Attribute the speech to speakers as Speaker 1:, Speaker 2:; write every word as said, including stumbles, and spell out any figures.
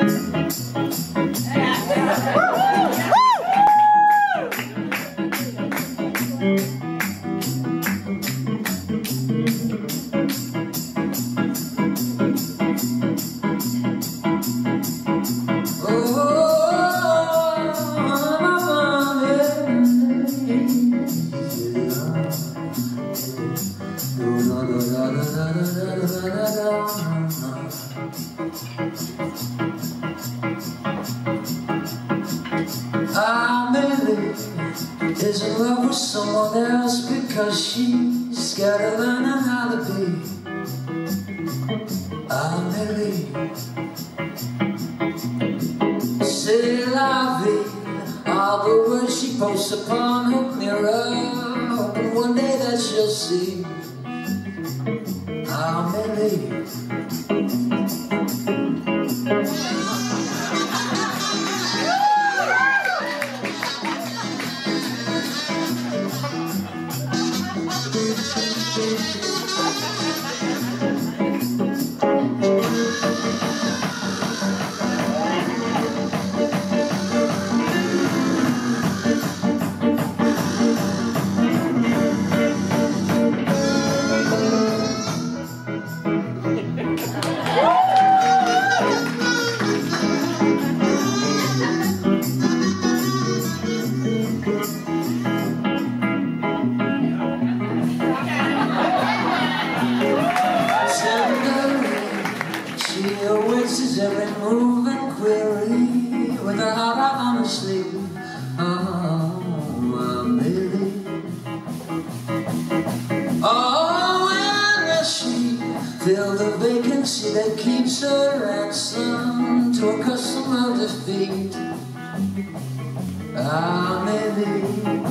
Speaker 1: Amelie is in love with someone else because she's got to learn how to be Amelie. C'est la vie, all the words she posts upon her mirror, hoping one day that she'll see Amelie. She awaits his every move and query with her heart out on her sleeve. Oh, Amelie. Oh, when does she fill the vacancy that keeps her ransom to a custom of defeat? Amelie.